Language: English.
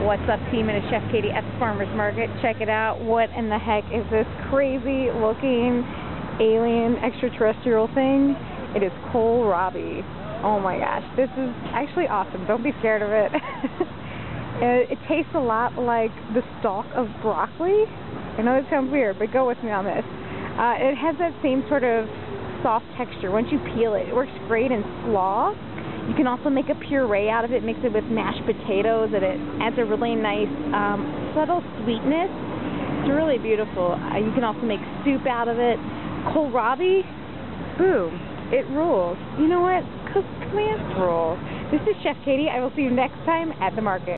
What's up, team? It is Chef Katie at the Farmer's Market. Check it out. What in the heck is this crazy looking alien extraterrestrial thing? It is kohlrabi. Oh my gosh, this is actually awesome. Don't be scared of it. It tastes a lot like the stalk of broccoli. I know it sounds weird, but go with me on this. It has that same sort of soft texture. Once you peel it, it works great in slaw. You can also make a puree out of it, mix it with mashed potatoes, and it adds a really nice subtle sweetness. It's really beautiful. You can also make soup out of it. Kohlrabi, boom, it rules. You know what? Cook plants rules. This is Chef Katie. I will see you next time at the market.